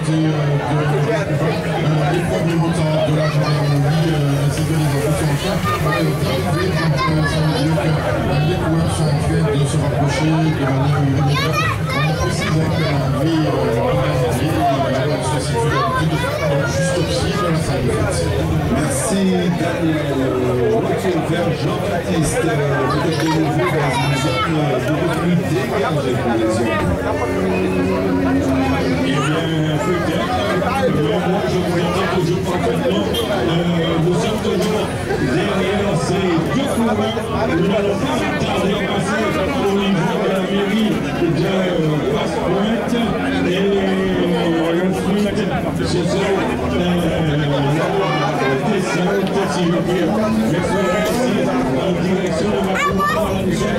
côté de l'épreuve de moteur de la journée en Hongrie, ainsi que les autres sont d'arriver. Donc ça veut dire que les coureurs sont en train de se rapprocher de manière immédiate. On précise que la Hongrie, se situe d'habitude juste au-dessus de la salle de fête. Merci Daniel. Retour vers Jean-Baptiste. Peut-être de nouveau dans une zone beaucoup plus dégagée pour les autres. Eh bien, peut-être, moi je crois toujours parfaitement, nous sommes toujours derrière ces deux courants. Nous n'allons pas tarder à passer au niveau de la mairie de Basse-Pointe et ensuite ce sont des descentes, si je veux dire, mais c'est en direction de la cour